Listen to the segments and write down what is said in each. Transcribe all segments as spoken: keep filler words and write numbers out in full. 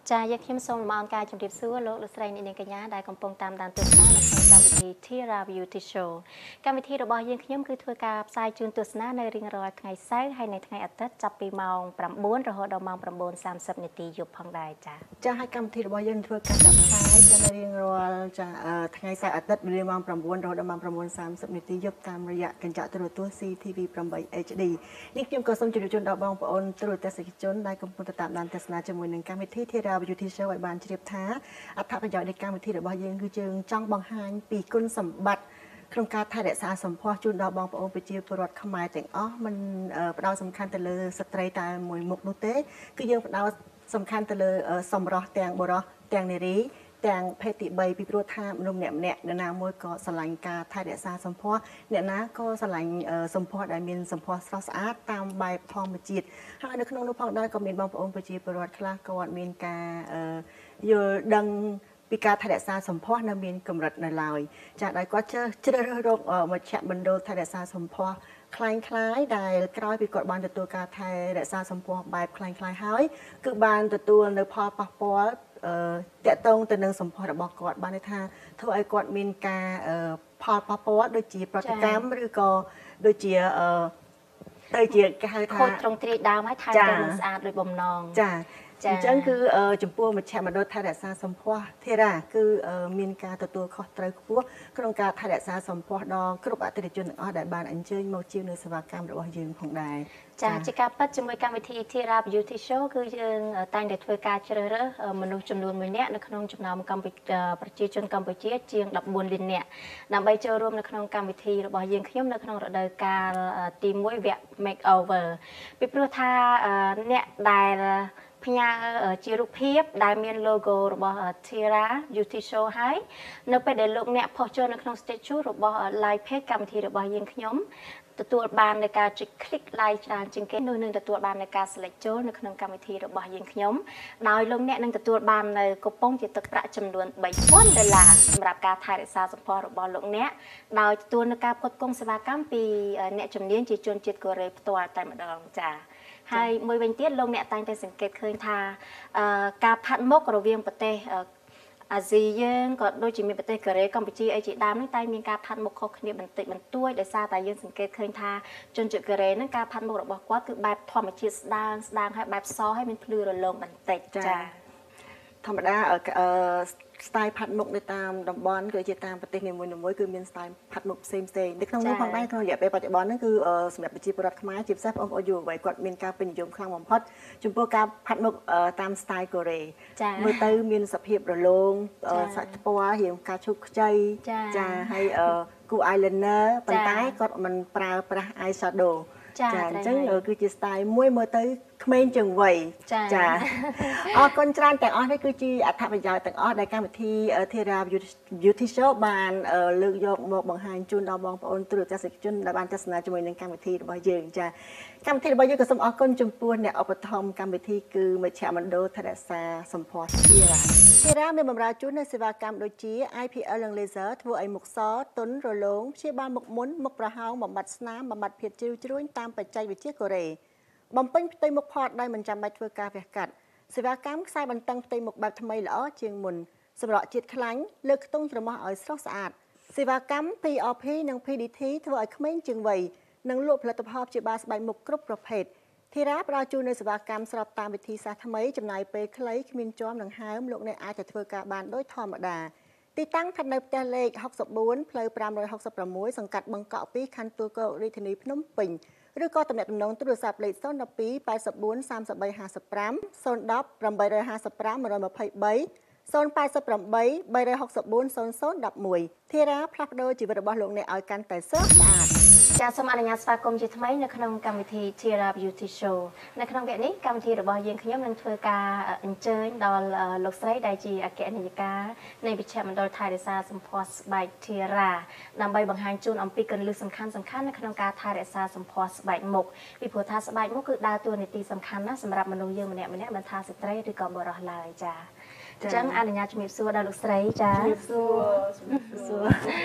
ចាយើងខ្ញុំសូមលំអរការជម្រាបសួរលោកលោកស្រីអ្នកនាងកញ្ញាដែលកំពុងតាមដានទស្សនានៅក្នុងកម្មវិធី Thera Beauty Show កម្មវិធីរបស់យើងខ្ញុំគឺធ្វើការផ្សាយជូនទស្សនានៅរៀងរាល់ថ្ងៃសៅរ៍ហើយនៅថ្ងៃអាទិត្យចាប់ពីម៉ោង ប្រាំបួន រហូតដល់ម៉ោង ប្រាំបួនសាមសិប នាទីយប់ផងដែរចាចាហើយកម្មវិធីរបស់យើងធ្វើការចាប់ផ្សាយនៅរៀងរាល់ចាថ្ងៃសៅរ៍អាទិត្យវេលាម៉ោង ប្រាំបួន រហូតដល់ម៉ោង ប្រាំបួនសាមសិប នាទីយប់តាមរយៈកញ្ចក់ទូរទស្សន៍ C T V 8 H D នេះខ្ញុំក៏សូមជម្រាបជូនដល់បងប្អូនទូរទស្សនិកជនដែលកំពុងតាមដានទស្សនាជាមួយនឹងកម្មវិធី Thera Beauty Show ឲ្យបានជ្រាបថាអត្ថប្រយោជន៍នៃកម្មវិធីរបស់យើងគឺយើងចង់បង្ហាញពីគុណសម្បត្តិក្នុងការថែរក្សាសម្ផស្សជូនដល់បងប្អូនប្រជាពលរដ្ឋខ្មែរទាំងអស់មិនផ្ដោតសំខាន់ទៅលើស្ត្រីតែមួយមុខនោះទេគឺយើងផ្ដោតសំខាន់ទៅលើសម្រស់ទាំងបុរសទាំងនារីទាំងភេទទីបីពីព្រោះថាមនុស្សម្នាក់ម្នាក់អ្នកណាមួយក៏ស្រឡាញ់ការថែរក្សាសម្ផស្សអ្នកណាក៏ស្រឡាញ់សម្ផស្សដែលមានសម្ផស្សស្រស់ស្អាតតាមបែបធម្មជាតិហើយនៅក្នុងនោះផងដែរក៏មានបងប្អូនប្រជាពលរដ្ឋខ្លះគាត់មានការយល់ដឹងពីការថែរក្សាសម្ផស្សនៅមានកម្រិតនៅឡើយចាដោយគាត់ជ្រើសរើសរកមជ្ឈមណ្ឌលថែរក្សាសម្ផស្សคล้ายคล้ายដែលក្រោយពីគាត់បានទទួលការថែរក្សាសម្ផស្សបែបคล้ายคล้ายហើយគឺបានទទួលនៅផលប៉ះពាល់តកតងទៅនឹងសម្ផស្សរបស់គាត់បានន័យថាធ្វើឲ្យគាត់មានការផលប៉ះពាល់ដូចជាប្រតិកម្មឬក៏ដូចជាដូចជាគេហៅថាខូចត្រង់ទ្រាយដើមហើយថែទៅនឹងស្អាតដូចបំណងចាអញ្ចឹងគឺចំពោះមជ្ឈមណ្ឌលថែរក្សាសម្ផស្ស Thera គឺមានការទទួលខុសត្រូវខ្ពស់ក្នុងការថែរក្សាសម្ផស្សដល់គ្រប់អតិថិជនទាំងអស់ដែលបានអញ្ជើញមកជានៅសេវាកម្មរបស់យើងផងដែរចាជាការពិតជាមួយកម្មវិធី Thera Beauty Show គឺយើងតែងតែធ្វើការជ្រើសរើសមនុស្សចំនួនមួយនាក់នៅក្នុងចំណោមកម្ពុជាប្រជាជនកម្ពុជាជាង ដប់បួនលាននាក់ដើម្បីចូលរួមនៅក្នុងកម្មវិធីរបស់យើងខ្ញុំនៅក្នុងរដូវកាលទីមួយវគ្គ Makeover ពីព្រោះថាអ្នកដែលផ្ញើជារូបភាពដែលមាន logo របស់ Thera Beauty Show ហើយនៅពេលដែលលោកអ្នកផុសចូលនៅក្នុង statue របស់ live page កម្មវិធីរបស់យើងខ្ញុំទទួលបាននៃការចុច click like ច្រើនជាងគេនោះនឹងទទួលបាននៃការ select ចូលនៅក្នុងកម្មវិធីរបស់យើងខ្ញុំដោយលោកអ្នកនឹងទទួលបាននៅកូប៉ុងជាទឹកប្រាក់ចំនួន បីពាន់ ដុល្លារសម្រាប់ការថែរក្សាសម្ផស្សរបស់លោកអ្នកដោយទទួលនៅការផ្គត់ផ្គង់សេវាកម្មពីអ្នកជំនាញជាជនជាតិកូរ៉េផ្ទាល់តែម្ដងចា៎ហើយមួយវិញទៀតលោកអ្នកតែងតែសង្កេតឃើញថាការផាត់មុខរវាងប្រទេសអាស៊ីយើងក៏ដូចជាមានប្រទេសកូរ៉េកម្ពុជាអីជាដើមហ្នឹងតែមានការផាត់មុខខុសគ្នាបន្តិចបន្តួចដោយសារតែយើងសង្កេតឃើញថាជនជាតិកូរ៉េហ្នឹងការផាត់មុខរបស់គាត់គឺបែបធម្មជាតិស្ដាងស្ដាងហើយបែបសហើយមានភ្លឺរលោងបន្តិចចា៎ធម្មតាស្ទាយផាត់មុខនៅតាមតំបន់គឺជាតាមប្រទេសនីមួយៗគឺមានស្ទាយផាត់មុខផ្សេងផ្សេងនៅក្នុងនោះផងដែរក្នុងរយៈពេលបច្ចុប្បន្នហ្នឹងគឺសម្រាប់ប្រជាពលរដ្ឋខ្មែរជាពិសេសបងប្អូនយុវវ័យគាត់មានការពេញនិយមខ្លាំងបំផុតចំពោះការផាត់មុខតាមស្ទាយកូរ៉េមើលទៅមានសភាពរលោងសាច់ថ្ពាល់រាងការឈូកខ្ចីចាហើយគូ eyeliner ប៉ុន្តែគាត់មិនប្រើប្រាស់ eye shadow ចាអញ្ចឹងគឺជា style មួយមើលទៅក្មេងជាងវ័យចាអរគុណច្រើនទាំងអស់នេះគឺជាអត្ថប្រយោជន៍ទាំងអស់ដែលកម្មវិធី Thera Beauty Show បានលើកយកមកបង្ហាញជូនដល់បងប្អូនទូរទស្សនិកជនដែលបានទស្សនាជាមួយនឹងកម្មវិធីរបស់យើងចាកម្មវិធីរបស់យើងក៏សូមអរគុណចំពោះអ្នកឧបត្ថម្ភកម្មវិធីគឺមជ្ឈមណ្ឌលថែរក្សាសម្ផស្ស Thera Thera មានបម្រើជូននូវសេវាកម្មដូចជា I P L និង Laser ធ្វើឲ្យមុខសទន់រលោងព្យាបាលមុខមុនមុខប្រហោងបំបត្តិស្នាមបំបត្តិភាពជ្រីវជ្រួញតាមបច្ចេកវិទ្យាកូរ៉េបំពេញផ្ទៃមុខផតដោយមិនចាំបាច់ធ្វើការវះកាត់សេវាកម្មខ្សែបន្ទឹងផ្ទៃមុខបែបថ្មីល្អជាងមុនសម្រក់ជាតិខ្លាញ់លើកខ្ទង់ច្រមុះឲ្យស្រស់ស្អាតសេវាកម្ម P R P និង P D T ធ្វើឲ្យក្មេងជាងវ័យនិងលក់ផលិតផលព្យាបាលស្បែកមុខគ្រប់ប្រភេទ Thera ផ្ដល់ជូននូវសេវាកម្មស្របតាមវិធីសាស្ត្រថ្មីចំណាយពេលខ្លីគ្មានជាំនិងហើមលោកអ្នកអាចទៅធ្វើការបានដោយធម្មតាទីតាំងស្ថិតនៅផ្ទះលេខហុកសិបបួនផ្លូវប្រាំរយហុកសិបប្រាំមួយសង្កាត់បឹងកក់ពីរខណ្ឌទួលគោករាជធានីភ្នំពេញឬក៏ទំនាក់ទំនងទូរស័ព្ទលេខศูนย์ หนึ่ง สอง แปด สี่ สาม สาม ห้า ห้า ห้า ศูนย์ หนึ่ง แปด ห้า ห้า ห้า หนึ่ง แปด ห้า ห้า หนึ่ง สาม สาม ศูนย์ แปด แปด ศูนย์ หก สี่ ศูนย์ ศูนย์ หนึ่ง ศูนย์ หนึ่ง Thera ផ្លាស់ប្ដូរជីវិតរបស់លោកអ្នកឲ្យកាន់តែស្រស់ស្អាតចាសូមអនុញ្ញាតស្វាគមន៍ជាថ្មីនៅក្នុងកម្មវិធី Thera Beauty Show នៅក្នុងវគ្គនេះកម្មវិធីរបស់យើងខ្ញុំនឹងធ្វើការអញ្ជើញដល់លោកស្រីដែលជាអគ្គនាយិកានៃវិជ្ជាមណ្ឌលថែរក្សាសម្ផស្សស្បែក Thera ដើម្បីបង្ហាញជូនអំពីគន្លឹះសំខាន់សំខាន់នៅក្នុងការថែរក្សាសម្ផស្សស្បែកមុខពីព្រោះថាស្បែកមុខគឺដើរតួនាទីសំខាន់ណាស់សម្រាប់មនុស្សយើងម្នាក់ម្នាក់មិនថាស្ត្រីឬក៏បុរសឡើយចាអញ្ចឹងអនុញ្ញាតជំរាបសួរដល់លោកស្រីចាជំរាបសួរជំរាបសួរ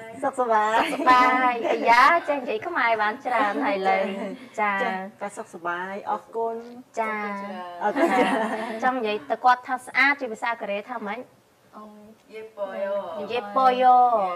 សុខសប្បាយបាយអាយ៉ាចេះនិយាយខ្មែរបានច្រើនហើយលើចាតែសុខសប្បាយអរគុណចាអរគុណចង់និយាយទៅគាត់ថាស្អាតជាភាសាកូរ៉េថាម៉េច예뻐요.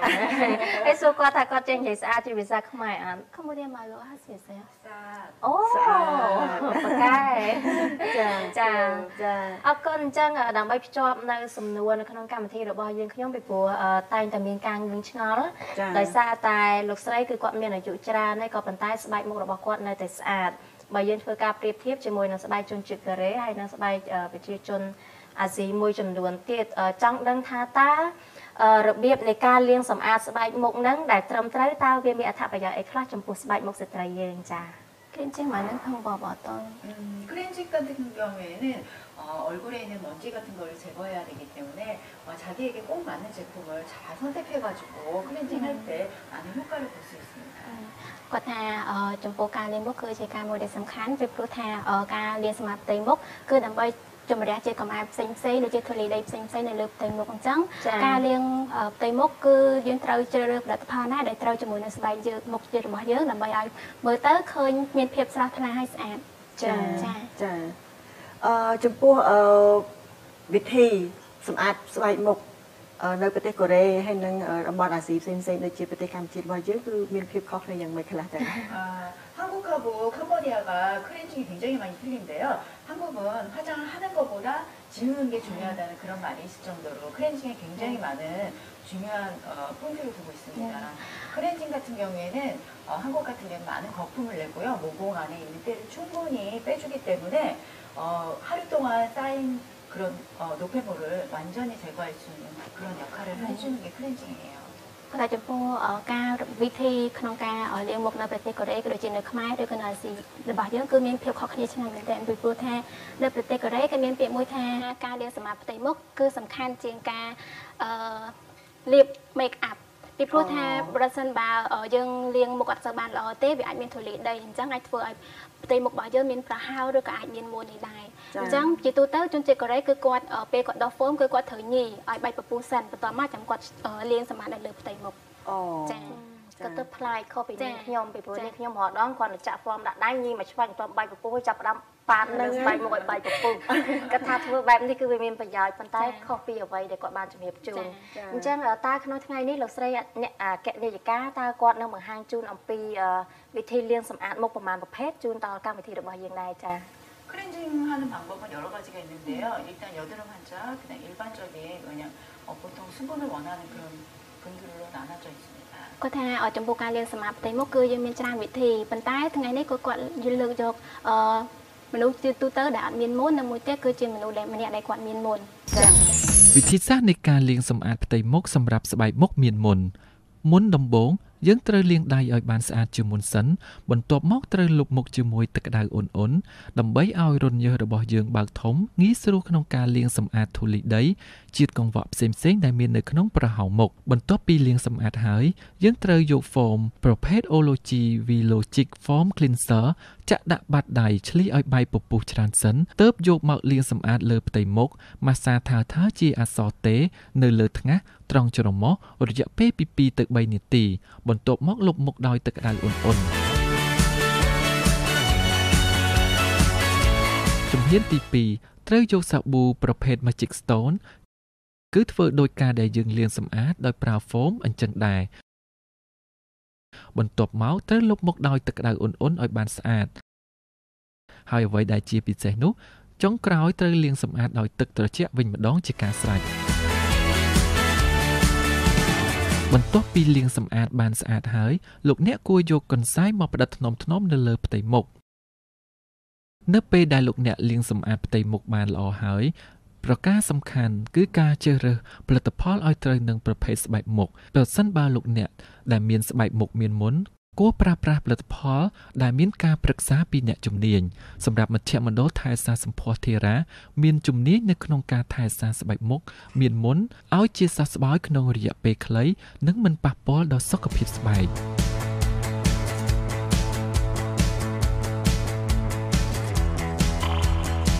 그래서គាត់ថាគាត់ចេះនិយាយស្អាតជាភាសាខ្មែរអាន Kemudian malu hasilnya. អូបកែចាចាចាអរគុណអញ្ចឹងដើម្បីភ្ជាប់នៅសំណួរនៅក្នុងកម្មវិធីរបស់យើងខ្ញុំពីព្រោះតែងតែមានការងឿងឆ្ងល់ដោយសារតែលោកស្រីគឺគាត់មានអាយុច្រើនហើយក៏ប៉ុន្តែស្បែកមុខរបស់គាត់នៅតែស្អាតបើយើងធ្វើការប្រៀបធៀបជាមួយនឹងស្បែកជនជាតិកូរ៉េហើយនិងស្បែកប្រជាជនអាស៊ីមួយចំនួនទៀតចង់ដឹងថាតើរបៀបនៃការលាងសម្អាតស្បែកមុខហ្នឹងដែលត្រឹមត្រូវតើវាមានអត្ថប្រយោជន៍អីខ្លះចំពោះស្បែកមុខស្ត្រីយើងចា클렌징 많은 방법 어떤? 음, 클렌징 같은 경우에는 어, 얼굴에 있는 먼지 같은 걸 제거해야 되기 때문에 어, 자기에게 꼭 맞는 제품을 잘 선택해가지고 클렌징 할 때 많은 효과를 볼 수 있습니다. គាត់ថាចំពោះការលាងមុខគឺជាការមួយដែលសំខាន់ពីព្រោះថាការលាងសម្អាតផ្ទៃមុខគឺដើម្បីជំរះជាតិកម្អែផ្សេងផ្សេងដូចជាធូលីដីផ្សេងផ្សេងនៅលើផ្ទៃមុខអញ្ចឹងការលាងផ្ទៃមុខគឺយើងត្រូវជ្រើសរើសផលិតផលណាដែលត្រូវជាមួយនឹងស្បែកយើងមុខជាតិរបស់យើងដើម្បីឲ្យមើលទៅឃើញមានភាពស្រស់ថ្លាហើយស្អាតចាចាចាអឺចំពោះអឺវិធីសម្អាតស្បែកមុខនៅប្រទេសកូរ៉េហើយនិងតំបន់អាស៊ីផ្សេងផ្សេងដូចជាប្រទេសកម្ពុជារបស់យើងគឺមានភាពខុសគ្នាយ៉ាងម៉េចខ្លះដែរ 한국하고 캄보디아가 클렌징이 굉장히 많이 틀린데요. 한국은 화장을 하는 것보다 지우는 게 중요하다는 그런 말이 있을 정도로 클렌징에 굉장히 많은 중요한 어, 포인트를 두고 있습니다. 클렌징 같은 경우에는 어, 한국 같은 경우는 많은 거품을 내고요. 모공 안에 있는 때를 충분히 빼주기 때문에 어, 하루 동안 쌓인 그런 어, 노폐물을 완전히 제거할 수 있는 그런 역할을 해주는 게 클렌징이에요. តែចំពោះការវិធីក្នុងការលាងមុខនៅប្រទេសកូរ៉េក៏ដូចជានៅខ្មែរឬក៏នៅអាស៊ីរបស់យើងគឺមានភាពខុសគ្នាឆ្ងាយមែនទែនពីព្រោះថានៅប្រទេសកូរ៉េគេមានពាក្យមួយថាការលាងសម្អាតផ្ទៃមុខគឺសំខាន់ជាងការអឺលាប make up ពីព្រោះថាប្រសិនបើយើងលាងមុខអត់សូវបានល្អទេវាអាចមានធូលីដីអញ្ចឹងអាចធ្វើឲ្យផ្ទៃមុខរបស់យើងមានប្រហោឬក៏អាចមានមួននេះដែរអញ្ចឹងជាទូទៅជនជាតិកូរ៉េគឺគាត់ពេលគាត់ដោះហ្វូមគឺគាត់ត្រូវញីឲ្យបាច់ពពុះសិនបន្ទាប់មកចាំគាត់លាងសម្អាតនៅលើផ្ទៃមុខអូចាក៏ទៅផ្លាយខុសពីខ្ញុំពីព្រោះនេះខ្ញុំរដងគាត់ទៅចាក់ហ្វមដាក់ដៃញីមកឆ្វាញ់បន្ទាប់បាច់ពពុះចាប់ផ្ដើមប៉ាត់នៅស្បែកមុខឲ្យបាច់ពពុះគាត់ថាធ្វើបែបនេះគឺវាមានប្រយោជន៍ប៉ុន្តែខុសពីអ្វីដែលគាត់បានជំរាបជូនអញ្ចឹងតើក្នុងថ្ងៃនេះលោកស្រីអ្នកអគ្គនាយិកាតើគាត់នឹងបង្ហាញជូនអំពីវិធីលាងសម្អាតមុខប្រមាណប្រភេទជូនដល់កម្មវិធីរបស់យើងដែរចា 클렌징 하는 방법은 여러 가지가 있는데요. 일단 여드름 환자, 그냥 일반적인 그냥 어, 보통 수분을 원하는 그런 분들로 나눠져 있습니다. គាត់ថាចំពោះការលាងសម្អាតផ្ទៃមុខគឺយើងមានច្រើនវិធីប៉ុន្តែថ្ងៃនេះក៏គាត់លើកយកអឺមនុស្សទូទៅដែលអត់មានមុននិងមួយទៀតគឺជាមនុស្សដែលម្នាក់ដែលគាត់មានមុនចា៎វិធីសាស្ត្រនៃការលាងសម្អាតផ្ទៃមុខសម្រាប់ស្បែកមុខមានមុនមុនដំបូងយើងត្រូវលាងដៃឲ្យបានស្អាតជាមុនសិនបន្ទាប់មកត្រូវលុបមុខជាមួយទឹកក្តៅអ៊ុនអ៊ុនដើម្បីឲ្យរន្ធញើសរបស់យើងបើកធំងាយស្រួលក្នុងការលាងសម្អាតធូលីដីជាតិកង្វក់ផ្សេងៗដែលមាននៅក្នុងប្រហោងមុខបន្ទាប់ពីលាងសម្អាតហើយយើងត្រូវយកហ្វូមប្រភេទ Ology V-Logic Foam Cleanser ចាក់ដាក់បាតដៃឆ្លៀសឲ្យបែកពពុះច្រើនសិនទើបយកមកលាងសម្អាតលើផ្ទៃមុខម៉ាស្សាថើថើជាអក្សរតេនៅលើថ្ងាសត្រង់ច្រមុះរយៈពេលពីពីរទៅបីនាទីបន្ទាប់មកលុបមុខដោយទឹកក្តៅអ៊ុនអ៊ុនជំហានទីពីរត្រូវយកសាប៊ូប្រភេទ Magic Stone គឺធ្វើដោយការដែលយើងលាងសម្អាតដោយប្រើហ្វូមអញ្ចឹងដែរបន្ទាប់មកត្រូវលុបមុខដោយទឹកក្តៅអ៊ុនអ៊ុនឲ្យបានស្អាតហើយអ្វីដែលជាពិសេសនោះចុងក្រោយត្រូវលាងសម្អាតដោយទឹកត្រជាក់វិញម្ដងជាការស្រេចបន្ទាប់ពីលាងសម្អាតបានស្អាតហើយលោកអ្នកគួរយកកន្សែងមកផ្ដិតថ្នមថ្នមនៅលើផ្ទៃមុខនៅពេលដែលលោកអ្នកលាងសម្អាតផ្ទៃមុខបានល្អហើយប្រការសំខាន់គឺការជ្រើសរើសផលិតផលឲ្យត្រូវនឹងប្រភេទស្បែកមុខប្រសិនបើលោកអ្នកដែលមានស្បែកមុខមានមុនគួរប្រើប្រាស់ផលិតផលដែលមានការប្រឹក្សាពីអ្នកជំនាញសម្រាប់មជ្ឈមណ្ឌលថែសារសម្ផស្សធារាមានជំនាញនៅក្នុងការថែសារស្បែកមុខមានមុនឲ្យជាសះស្បើយក្នុងរយៈពេលខ្លីនិងមិនប៉ះពាល់ដល់សុខភាពស្បែក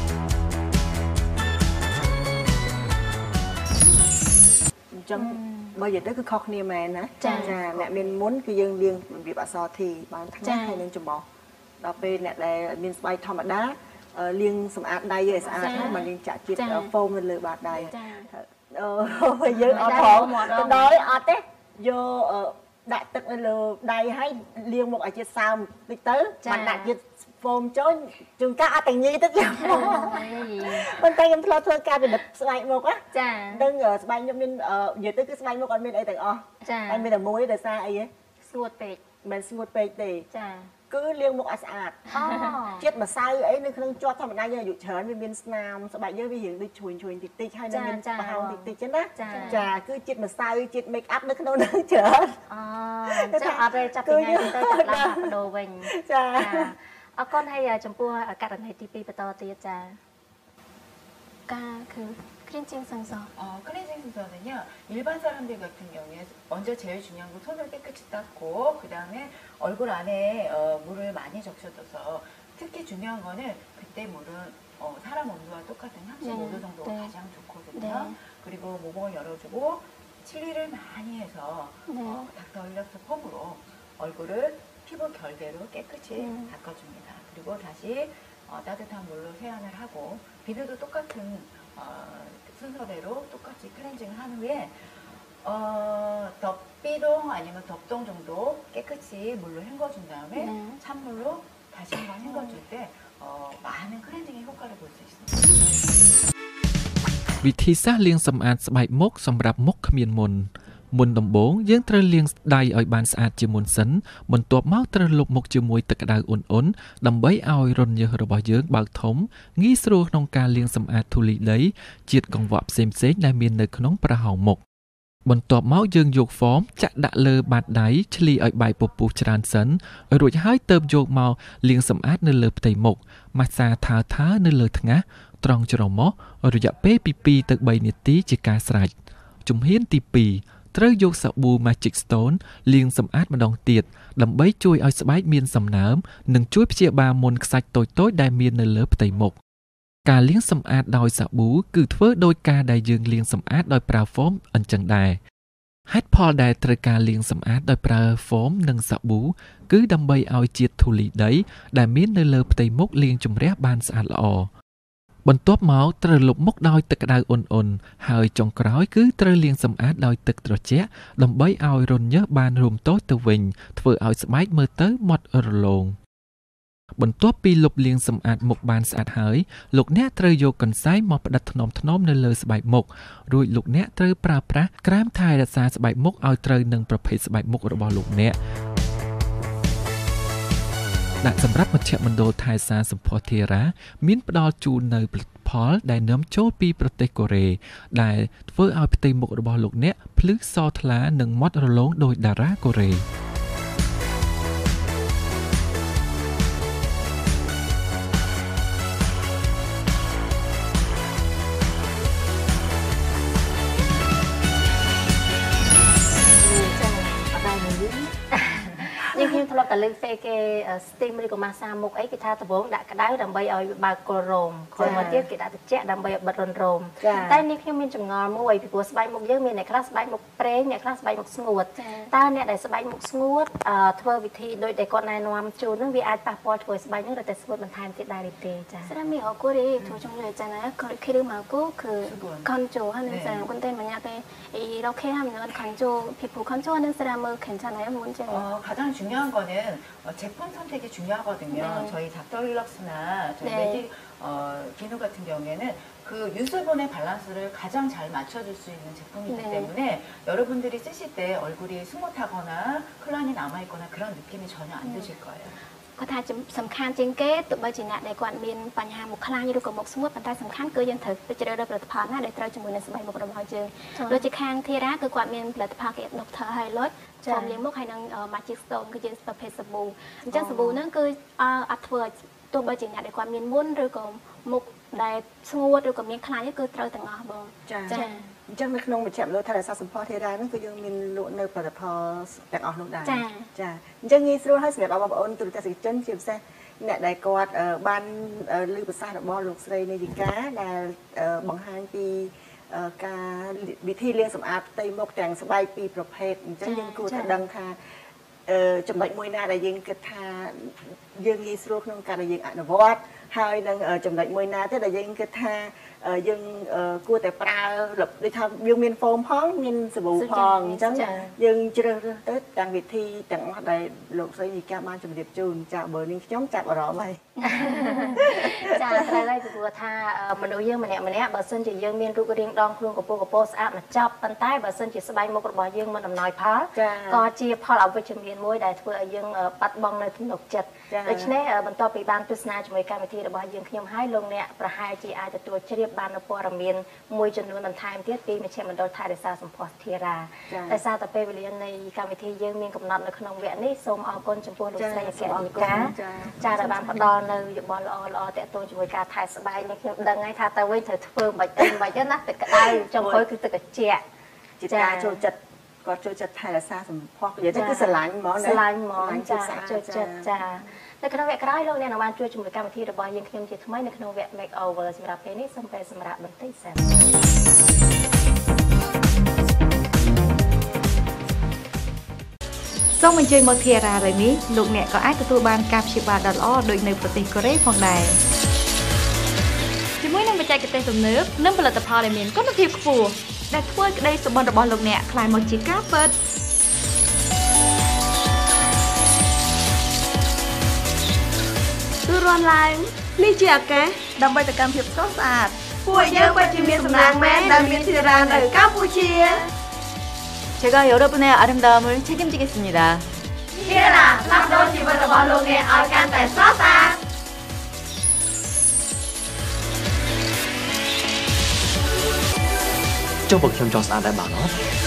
ចឹងបើនិយាយទៅគឺខុសគ្នាមែនណាចាអ្នកមានមុនគឺយើងលាងរបៀបអក្សរធីបានថ្នាក់ហើយនឹងចំបោះដល់ពេលអ្នកដែលមានស្បែកធម្មតាលាងសម្អាតដៃឲ្យស្អាតហើយមកលាងចាក់ជាតិហ្វូមនៅលើបាតដៃអូយើងអត់ផងទៅដល់អត់ទេយកដាក់ទឹកនៅលើដៃហើយលាងមុខឲ្យជាតិសើមតិចទៅបានដាក់ជាតិហ្វូមចូលជួនកាលអត់តែញីទឹកយ៉ាងប៉ុន្តែខ្ញុំធ្លាប់ធ្វើការពិនិត្យស្បែកមុខណាចាដឹងស្បែកខ្ញុំមាននិយាយទៅគឺស្បែកមុខអត់មានអីទាំងអស់ចាតែមានតែមួយដោយសារអីហ៎ស្ងួតពេកមិនស្ងួតពេកទេចាគឺលាងមុខឲ្យស្អាតអូជាតិម្សៅអីនៅក្នុងជាប់ធម្មតាយើងអាយុច្រើនវាមានស្នាមស្បែកយើងវារៀងដូចឈួយឈួយតិចតិចហើយនៅមានប្រហោងតិចតិចចឹងណាចាគឺជាតិម្សៅជាតិ make up នៅក្នុងហ្នឹងច្រើនអូចាអត់ទេចាប់ពីថ្ងៃទៅចាប់ឡើងបដូរវិញចាអរគុណហើយចំពោះករណីទីពីរបន្តទៀតចាការគឺ클렌징 순서. 어, 클렌징 순서는요. 일반 사람들 같은 경우에 먼저 제일 중요한 건 손을 깨끗이 닦고 그 다음에 얼굴 안에 어, 물을 많이 적셔줘서 특히 중요한 거는 그때 물은 어, 사람 온도와 똑같은 삼십오 도 정도가 네. 가장 좋거든요. 네. 그리고 모공을 열어주고 칠리를 많이 해서 네. 어, 닥터 힐럭스 폼으로 얼굴을 피부 결대로 깨끗이 음. 닦아줍니다. 그리고 다시 어, 따뜻한 물로 세안을 하고 비누도 똑같은 어, 순서대로 똑같이 클렌징을 한 후에 어, 덮비동 아니면 덮동 정도 깨끗이 물로 헹궈준 다음에 네. 찬물로 다시 한번 헹궈줄 때 어, 많은 클렌징의 효과를 볼 수 있습니다. វិធីសាស្ត្រលាងសម្អាតស្បែកមុខសម្រាប់មុខគ្មានមុនមុនដំបូងយើងត្រូវលាងដៃឲ្យបានស្អាតជាមុនសិនបន្ទាប់មកត្រូវលុបមុខជាមួយទឹកក្តៅអ៊ុនៗដើម្បីឲ្យរន្ធញើសរបស់យើងបើកធំងាយស្រួលក្នុងការលាងសម្អាតធូលីដីជាតិកង្វក់ផ្សេងៗដែលមាននៅក្នុងប្រហោងមុខបន្ទាប់មកយើងយកហ្វមចាក់ដាក់លើបាតដៃឆ្លីឲ្យបែកពពុះច្រើនសិនរួចហើយទើបយកមកលាងសម្អាតនៅលើផ្ទៃមុខម៉ាស្សាថើថើនៅលើថ្ងាសត្រង់ច្រមុះរយៈពេលពីពីរទៅបីនាទីជាការស្រេចជំហានទីពីរត្រូវយកសាប៊ូ Magic Stone លាងសម្អាតម្ដងទៀតដើម្បីជួយឲ្យស្បែកមានសំណើមនិងជួយព្យាបាលមុនខ្សាច់តូចៗដែលមាននៅលើផ្ទៃមុខការលាងសម្អាតដោយសាប៊ូគឺធ្វើដោយការដែលយើងលាងសម្អាតដោយប្រើហ្វូមអញ្ចឹងដែរហេតុផលដែលត្រូវការលាងសម្អាតដោយប្រើហ្វូមនិងសាប៊ូគឺដើម្បីឲ្យជាតិធូលីដីដែលមាននៅលើផ្ទៃមុខលាងជម្រះបានស្អាតល្អបន្ទាប់មកត្រូវលុបមុខដោយទឹកក្តៅអ៊ុនៗហើយចុងក្រោយគឺត្រូវលាងសម្អាតដោយទឹកត្រជាក់ដើម្បីឲ្យរន្ធញើសបានរួមតូចទៅវិញធ្វើឲ្យស្បែកមើលទៅម៉ត់រលោងបន្ទាប់ពីលុបលាងសម្អាតមុខបានស្អាតហើយលោកអ្នកត្រូវយកកន្សែងមកផ្ដិតថ្នមថ្នមនៅលើស្បែកមុខរួចលោកអ្នកត្រូវប្រើប្រាស់ក្រែមថែរក្សាស្បែកមុខឲ្យត្រូវនឹងប្រភេទស្បែកមុខរបស់លោកអ្នកដាក់សម្រាប់មជ្ឈមណ្ឌលថែសារសម្ផស្សធារាមានផ្ដល់ជូននៅផលិតផលដែលនាំចូលពីប្រទេសកូរ៉េដែលធ្វើឲ្យផ្ទៃមុខរបស់លោកអ្នកភ្លឺសថ្លានិងម៉ត់រលោងដោយតារាកូរ៉េខ្ញុំធ្លាប់តែលើកគេគេ steam ឬក៏ massage មុខអីគេថាដំបូងដាក់ក្តៅដើម្បីឲ្យបើកគល់រោមក្រោយមកទៀតគេដាក់ត្រជាក់ដើម្បីឲ្យបិទរន្ធរោមតែនេះខ្ញុំមានចម្ងល់មួយពីព្រោះស្បែកមុខយើងមានអ្នកខ្លះស្បែកមុខប្រេងអ្នកខ្លះស្បែកមុខស្ងួតតើអ្នកដែលស្បែកមុខស្ងួតធ្វើវិធីដូចដែលគាត់ណែនាំជូនហ្នឹងវាអាចប៉ះពាល់ធ្វើស្បែកហ្នឹងរត់តែស្ងួតបន្ថែមទៀតដែរទេចា 사람이어꾸리조정료있잖아요그렇게하면간조피부컨조하는사람을괜찮아요문제는 어, 저희 닥터힐럭스나 저희 네. 매직 어, 비누 같은 경우에는 그 유수분의 밸런스를 가장 잘 맞춰줄 수 있는 제품이기 네. 때문에 여러분들이 쓰실 때 얼굴이 스무트하거나 클란이 남아있거나 그런 느낌이 전혀 안 드실 거예요. គាត់ថាសំខាន់ជាងគេទោះបីជាអ្នកដែលគាត់មានបញ្ហាមុខខ្លាំងឬក៏មុខស្ងួតប៉ុន្តែសំខាន់គឺយើងត្រូវទៅជ្រើសរើសផលិតផលណាដែលត្រូវជាមួយនឹងស្បែកមុខរបស់យើងដូចជាខាងធីរ៉ាគឺគាត់មានផលិតផលគេ Doctor Highlight ហ្វូមលាងមុខហើយនឹង Magic Stone គឺជាប្រភេទសាប៊ូអញ្ចឹងសាប៊ូហ្នឹងគឺអត់ធ្វើទោះបីជាអ្នកដែលគាត់មានមុនឬក៏មុខដែលស្ងួតឬក៏មានខ្លាញ់គឺត្រូវទាំងអស់បងចាចាអញ្ចឹងនៅក្នុងមជ្ឈមណ្ឌលថែរក្សាសម្ផស្សធារាហ្នឹងគឺយើងមានលក់នៅផលិតផលទាំងអស់នោះដែរចាចាអញ្ចឹងងាយស្រួលហើយសម្រាប់បងប្អូនទូរទស្សនិកជនជាពិសេសអ្នកដែលគាត់បានឮប្រសាសន៍របស់លោកស្រីនាយិកាដែលបង្ហាញពីការវិធីលាងសម្អាតផ្ទៃមុខទាំងស្បែកពីរប្រភេទអញ្ចឹងយើងគួរតែដឹងថាចំណុចមួយណាដែលយើងគិតថាយើងងាយស្រួលក្នុងការដែលយើងអនុវត្តហើយនឹងចំណុចមួយណាទៀតដែលយើងគិតថាយើងគួរតែប្រើដូចថាយើងមានហ្វូមផងមានសាប៊ូផងអញ្ចឹងយើងជ្រើសរើសទៅទាំងវិធីទាំងអស់ដែលលោកស្រីនីកាបានជម្រាបជូនចាបើនាងខ្ញុំចាប់អារម្មណ៍ហើយចាត្រូវហើយពីព្រោះថាមនុស្សយើងម្នាក់ម្នាក់បើសិនជាយើងមានរូបរាងដងខ្លួនកពស់កពស់ស្អាតមកចប់ប៉ុន្តែបើសិនជាស្បែកមុខរបស់យើងមិនអំណោយផលក៏ជាផលអវិជ្ជមានមួយដែលធ្វើឲ្យយើងបាត់បង់នៅទំនុកចិត្តដូច្នេះបន្ទាប់ពីបានទស្សនាជាមួយកម្មវិធីរបស់យើងខ្ញុំហើយលោកអ្នកប្រហែលជាអាចទទួលជ្រាបបាននូវព័ត៌មានមួយចំនួនបន្ថែមទៀតពីមជ្ឈមណ្ឌលថែរក្សាសម្ផស្សធារាដោយសារតែពេលវេលានៃកម្មវិធីយើងមានកំណត់នៅក្នុងវគ្គនេះសូមអរគុណចំពោះលោកស្រីអគ្គនាយិកាចាដែលបានផ្ដល់នៅយោបល់ល្អល្អតាក់ទងជាមួយការថែស្បែកនេះខ្ញុំដឹងហើយថាតើវិញត្រូវធ្វើមិនអីមិនអីណាទឹកក្តៅចុងក្រោយគឺទឹកត្រជាក់ជាការចូលចិត្តគាត់ចូលចិត្តថែរក្សាសម្ផស្សនិយាយទៅគឺស្រឡាញ់ហ្មងស្រឡាញ់ហ្មងចាចូលចិត្តចានៅក្នុងវគ្គក្រោយលោកអ្នកនឹងបានជួយជាមួយកម្មវិធីរបស់យើងខ្ញុំជាថ្មីនៅក្នុងវគ្គ Makeover សម្រាប់ពេលនេះសូមពេលសម្រាប់បន្តិចសិនសូមអញ្ជើញមកធារានេះលោកអ្នកក៏អាចទទួលបានការព្យាបាលដ៏ល្អដូចនៅប្រទេសកូរ៉េផងដែរជាមួយនឹងបច្ចេកទេសទំនើបនិងផលិតផលដែលមានគុណភាពខ្ពស់ដែលធ្វើឲ្យក្តីសុបិនរបស់លោកអ្នកក្លាយមកជាការពិតទូរាន់ឡើងនេះជាឱកាសដើម្បីទៅកម្មភាពស្រស់ស្អាតពួកយើងពិតជាមានសំណាងមែនដែលមានធារានៅកម្ពុជា 제가 여러분의 아름다움을 책임지겠습니다. 티라라, 탑도 집어서 발롱에 얼간다 써사. cho bậc trong trò xa đại bảo nó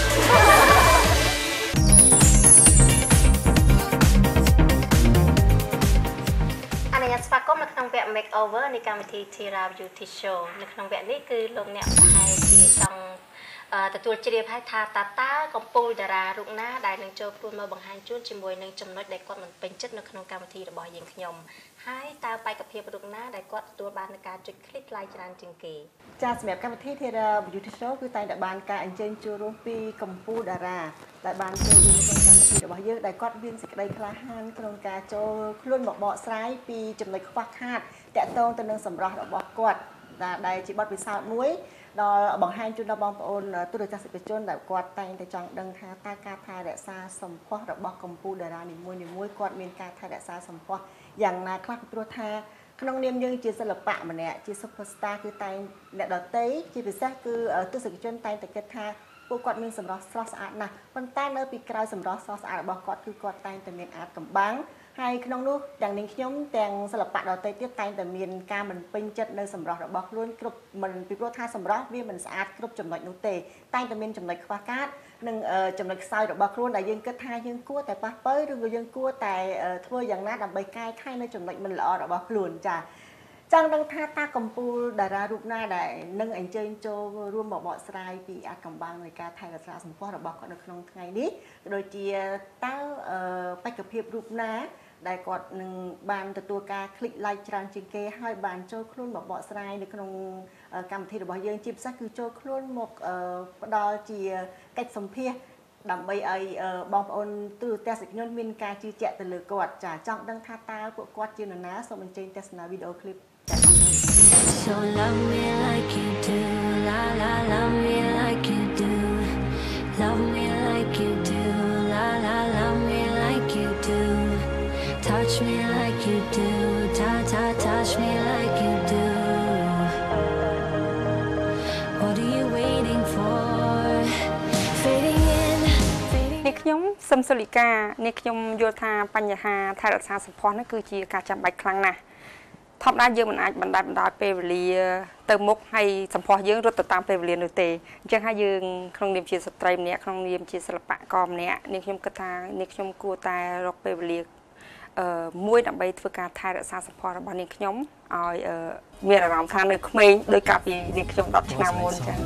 anh ấy spa có một trong vẹn makeover này cầm thì Tira Beauty Showនៅក្នុងវគ្គនេះគឺលោកអ្នកប្រហែលជាចង់ទទួលជ្រាបឲ្យថាតើតើកំពូលតារារូបណាដែលនឹងចូលខ្លួនមកបង្ហាញជូនជាមួយនឹងចំណុចដែលគាត់មិនពេញចិត្តនៅក្នុងកម្មវិធីរបស់យើងខ្ញុំហើយតើបេក្ខភាពរូបណាដែលគាត់ទទួលបាននឹងការចុច click like ច្រើនជាងគេចាសម្រាប់កម្មវិធី Tira Beauty Show គឺតែងតែបានការអញ្ជើញចូលរួមពីកំពូលតារាដែលបានចូលរួមក្នុងកម្មវិធីរបស់យើងដែលគាត់មានសេចក្តីក្លាហានក្នុងការចូលខ្លួនមកបកស្រាយពីចំណុចខ្វះខាតតាក់ទងទៅនឹងសម្រស់របស់គាត់ដែលជាបទពិសោធន៍មួយដល់បង្ហាញជូនដល់បងប្អូនទូរទស្សនិកជនដែលគាត់តែងតែចង់ដឹងថាតើការថែរក្សាសម្ផស្សរបស់កំពូលតារានីមួយៗគាត់មានការថែរក្សាសម្ផស្សយ៉ាងណាខ្លះពីព្រោះថាក្នុងនាមយើងជាសិល្បៈម្នាក់ជា superstar គឺតែងអ្នកដទៃជាពិសេសគឺទស្សនិកជនតែងតែគិតថាពួកគាត់មានសម្រស់ស្រស់ស្អាតណាស់ប៉ុន្តែនៅពីក្រោយសម្រស់ស្រស់ស្អាតរបស់គាត់គឺគាត់តែងតែមានអាចកំបាំងហើយក្នុងនោះទាំងនាងខ្ញុំទាំងសិល្បៈដទៃទៀតតែងតែមានការមិនពេញចិត្តនៅសម្រស់របស់ខ្លួនគ្រប់មិនពីព្រោះថាសម្រស់វាមិនស្អាតគ្រប់ចំណុចនោះទេតែងតែមានចំណុចខ្វះខាតនិងចំណុចខ្សោយរបស់ខ្លួនដែលយើងគិតថាយើងគួរតែប៉ះប៉ូវឬក៏យើងគួរតែធ្វើយ៉ាងណាដើម្បីកែខៃនៅចំណុចមិនល្អរបស់ខ្លួនចា៎ចង់ដឹងថាតើកំពូលតារារូបណាដែលនឹងអញ្ជើញចូលរួមមកបកស្រាយពីអាចកំបាំងនៃការថែរក្សាសម្ផស្សរបស់គាត់នៅក្នុងថ្ងៃនេះដូចជាតើបេក្ខភាពរូបណាដែលគាត់នឹងបានទទួលការ click like ច្រើនជាងគេហើយបានចូលខ្លួនមកបកស្រាយនៅក្នុងកម្មវិធីរបស់យើងជាពិសេសគឺចូលខ្លួនមកផ្ដល់ជាកិច្ចសម្ភាសដើម្បីឲ្យបងប្អូនទូរទស្សនិកជនមានការជឿជាក់ទៅលើគាត់ចាចង់ដឹងថាតើពួកគាត់ជានរណាសូមអញ្ជើញទស្សនាវីដេអូឃ្លីប So love me like you do, la la love me like you do, love me like you do, la la love me like you do, touch me like you do, ta ta touch me like you do. What are you waiting for? Fading in, fading. នេះខ្ញុំសឹមសុលីកានេះខ្ញុំយល់ថាបញ្ហាថែរក្សាសម្ផស្សនេះគឺជាការចាំបាច់ខ្លាំងណាស់ធម្មតាយើងមិនអាចបណ្ដាច់បណ្ដោយពេលវេលាទៅមុខហើយសម្ផស្សយើងរត់ទៅតាមពេលវេលានោះទេអញ្ចឹងហើយយើងក្នុងនាមជាស្ត្រីម្នាក់ក្នុងនាមជាសិល្បករម្នាក់នេះខ្ញុំគិតថានេះខ្ញុំគួរតែរកពេលវេលាអឺមួយដើម្បីធ្វើការថែរក្សាសម្ផស្សរបស់នេះខ្ញុំឲ្យមានអារម្មណ៍ថានៅក្មេងដោយកាលពីនេះខ្ញុំដប់ឆ្នាំមុនចា៎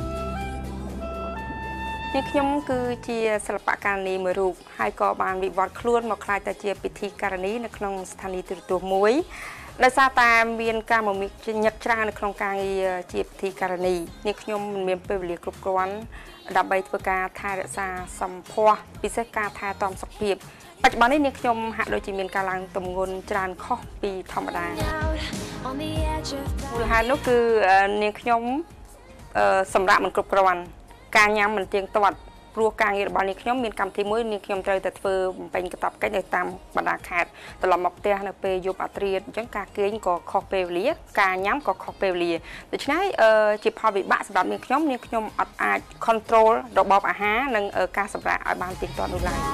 នេះខ្ញុំគឺជាសិល្បករនីមួយរូបហើយក៏បានវិវត្តខ្លួនមកខ្លាយទៅជាពិធីការនីនៅក្នុងស្ថានីយទូរទស្សន៍មួយដោយសារតែមានការមកមានញឹកច្រើននៅក្នុងការងារជាពិធីការនីនេះខ្ញុំមិនមានពេលវេលាគ្រប់គ្រាន់ដើម្បីធ្វើការថែរក្សាសម្ផស្សពិសេសការថែទាំសុខភាពបច្ចុប្បន្ននេះនាងខ្ញុំហាក់ដូចជាមានការឡើងទម្ងន់ច្រើនខុសពីធម្មតាមូលហេតុនោះគឺនាងខ្ញុំសម្រាប់មិនគ្រប់គ្រាន់ការញ៉ាំមិនទៀងទាត់ព្រោះការងាររបស់នាងខ្ញុំមានកម្មវិធីមួយនាងខ្ញុំត្រូវតែធ្វើបំពេញកាតព្វកិច្ចនៅតាមបណ្ដាខេត្តត្រឡប់មកផ្ទះនៅពេលយប់អាធ្រាត្រអញ្ចឹងការគេងក៏ខុសពេលវេលាការញ៉ាំក៏ខុសពេលវេលាដូច្នេះជាផលវិបាកសម្រាប់នាងខ្ញុំនាងខ្ញុំអត់អាច control របបអាហារនិងការសម្រាកឲ្យបានទៀងទាត់នោះឡើយ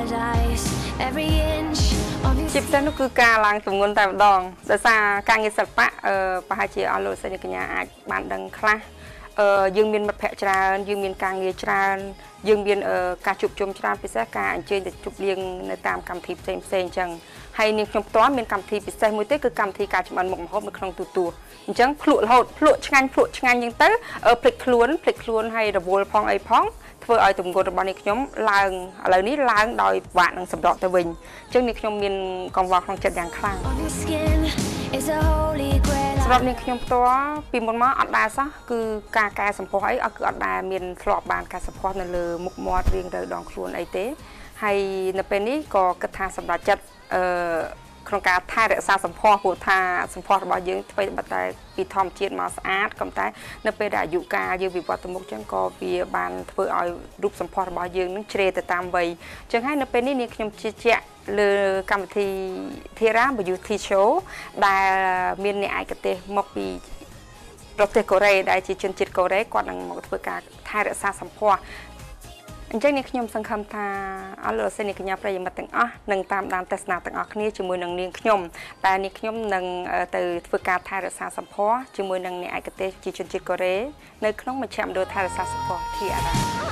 ជាពិសេសនោះគឺការឡើងទម្ងន់តែម្ដងដោយសារការងារសិល្បៈប្រហែលជាអស់លោកសិស្សកញ្ញាអាចបានដឹងខ្លះយើងមានមិត្តភ័ក្តិច្រើនយើងមានការងារច្រើនយើងមានការជួបជុំច្រើនពិសេសការអញ្ជើញទៅជួបលៀងនៅតាមកម្មវិធីផ្សេងផ្សេងអញ្ចឹងហើយនាងខ្ញុំផ្ទាល់មានកម្មវិធីពិសេសមួយទៀតគឺកម្មវិធីការចម្អិនមុខម្ហូបនៅក្នុងទូទួលអញ្ចឹងភ្លក់រហូតភ្លក់ឆ្ងាញ់ភ្លក់ឆ្ងាញ់អញ្ចឹងទៅភ្លេចខ្លួនភ្លេចខ្លួនហើយរវល់ផងអីផងធ្វើឲ្យទម្ងន់របស់នាងខ្ញុំឡើងឥឡូវនេះឡើងដោយពិបាកនឹងសម្រក់ទៅវិញអញ្ចឹងនាងខ្ញុំមានកង្វល់ក្នុងចិត្តយ៉ាងខ្លាំងសម្រាប់នាងខ្ញុំផ្ទាល់ពីមុនមកអត់ដែរសោះគឺការកែសម្ផស្សអីគឺអត់ដែរមានធ្លាប់បានកែសម្ផស្សនៅលើមុខមាត់រៀងទៅដងខ្លួនអីទេហើយនៅពេលនេះក៏គិតថាសម្រាប់ចិត្តអឺក្នុងការថែរក្សាសម្ផស្សព្រោះថាសម្ផស្សរបស់យើងធ្វើតែពីធម្មជាតិមកស្អាតក៏តែនៅពេលដែលអាយុកាលយើងវិវត្តទៅមុខចឹងក៏វាបានធ្វើឲ្យរូបសម្ផស្សរបស់យើងនឹងជ្រេទៅតាមវ័យចឹងហើយនៅពេលនេះនាងខ្ញុំជឿជាក់លើកម្មវិធី Thera Beauty Show ដែលមានអ្នកឯកទេសមកពីប្រទេសកូរ៉េដែលជាជនជាតិកូរ៉េគាត់នឹងមកធ្វើការថែរក្សាសម្ផស្សអញ្ចឹងនាងខ្ញុំសង្ឃឹមថាអស់លោកសិស្សអ្នកកញ្ញាប្រិយមិត្តទាំងអស់នឹងតាមដានទស្សនាទាំងអស់គ្នាជាមួយនឹងនាងខ្ញុំតែនាងខ្ញុំនឹងទៅធ្វើការថែរក្សាសម្ផស្សជាមួយនឹងអ្នកឯកទេសជាជនជាតិកូរ៉េនៅក្នុងមជ្ឈមណ្ឌលថែរក្សាសម្ផស្ស Thera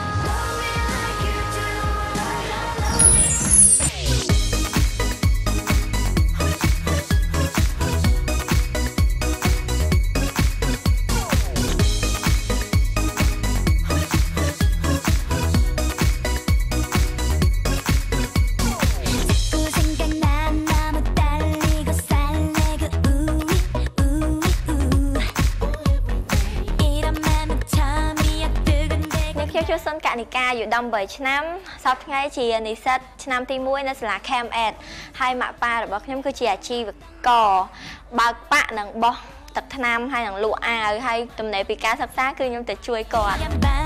សិនកនិកាអាយុដប់ប្រាំឆ្នាំសប្តាហ៍ថ្ងៃជានិស្សិតឆ្នាំទីមួយនៅសាលា Cam Ed ហើយម៉ាក់ប៉ារបស់ខ្ញុំគឺជាអាជីវករបើកប៉ាក់និងបោះទឹកថ្នាំហើយនឹងលក់អាវហើយទំនេរពីការសិក្សាគឺខ្ញុំទៅជួយគាត់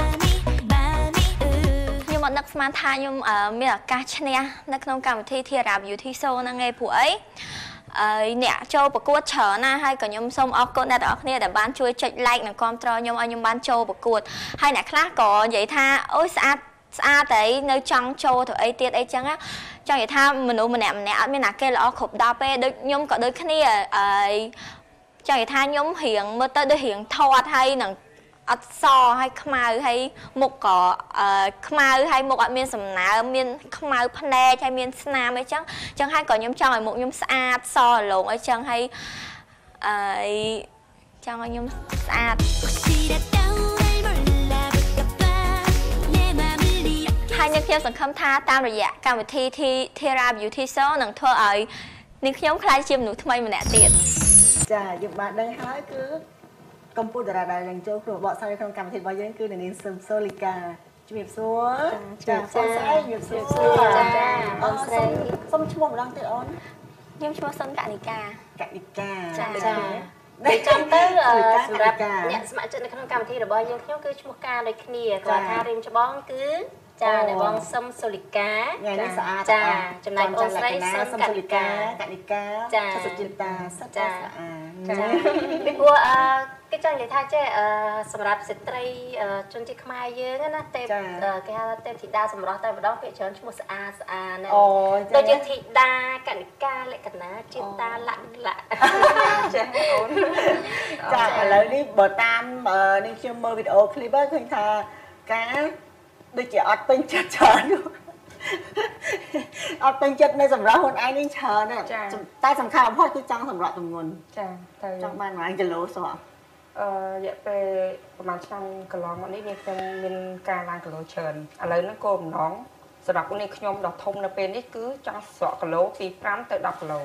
ខ្ញុំអត់នឹកស្មានថាខ្ញុំមានឱកាសឈ្នះនៅក្នុងកម្មវិធី Thera Beauty Show ហ្នឹងឯងព្រោះអីអឺអ្នកចូលប្រកួតច្រើនណាស់ហើយក៏ខ្ញុំសូមអរគុណអ្នកទាំងអស់គ្នាដែលបានជួយចុច like និងគាំទ្រខ្ញុំឲ្យខ្ញុំបានចូលប្រកួតហើយអ្នកខ្លះក៏និយាយថាអូយស្អាតស្អាតតែនៅចង់ចូលទៅអីទៀតអីចឹងចង់និយាយថាមនុស្សម្នាក់ម្នាក់អត់មានណាគេល្អគ្រប់ដល់ពេលដូចខ្ញុំក៏ដូចគ្នាហើយចង់និយាយថាខ្ញុំរៀងមើលទៅដូចរៀងថតហើយនឹងអត់សហើយខ្មៅហើយមុខក៏ខ្មៅហើយមុខអត់មានសំណើមមានខ្មៅភ្នែកហើយមានស្នាមអីចឹងចឹងហើយក៏ខ្ញុំចង់ឲ្យមុខខ្ញុំស្អាតសរលោងអីចឹងហើយអឺចង់ឲ្យខ្ញុំស្អាតហើយនាងខ្ញុំសង្ឃឹមថាតាមរយៈកម្មវិធី Thera Beauty Show នឹងធ្វើឲ្យនាងខ្ញុំក្លាយជាមនុស្សថ្មីម្នាក់ទៀតចាយើងបានដឹងហើយគឺកម្ពុជាតារាដែលនឹងចូលក្នុងបកស្រាយក្នុងកម្មវិធីរបស់យើងគឺនាងសឹមសូលីកាជំរាបសួរចាចាស្អីជំរាបសួរចាអូនស្រីសុំឈ្មោះម្ដងទៀតអូនខ្ញុំឈ្មោះសុនកនិកាកនិកាចាចាដូចចាំទៅសម្រាប់អ្នកស្ម័គ្រចិត្តនៅក្នុងកម្មវិធីរបស់យើងខ្ញុំគឺឈ្មោះការដូចគ្នាគាត់ថារៀមច្បងគឺចាអ្នកបងសឹមសូលីកាចាចំណែកអូនស្រីសឹមកនិកាកនិកាចាសុចិន្តាសិតចាចាពីព្រោះអឺគេចង់និយាយថាចេះសម្រាប់ស្ត្រីជនជាតិខ្មែរយើងណាទេគេហៅទេធីតាសម្រស់តែម្ដងពាក្យច្រើនឈ្មោះស្អាតស្អាតណាដូចជាធីតាកនិកាលក្ខណៈចិន្តាលក្ខណៈចាអូនចាឥឡូវនេះបើតាមនេះខ្ញុំមើលវីដេអូឃ្លីបឃើញថាការដូចជាអត់ពេញចិត្តច្រើនអត់ពេញចិត្តនៅសម្រាប់ខ្លួនឯងនេះច្រើនតែសំខាន់បំផុតគឺចង់សម្រាប់ទម្ងន់ចាទៅចង់បានប្រហែលគីឡូសោះអឺរយៈពេលប្រហែលឆ្នាំកន្លងមកនេះនេះខ្ញុំមានការឡើងគីឡូច្រើនឥឡូវហ្នឹងគោលបំណងសម្រាប់នេះខ្ញុំដ៏ធំនៅពេលនេះគឺចង់ស្រកគីឡូពីប្រាំទៅដប់គីឡូ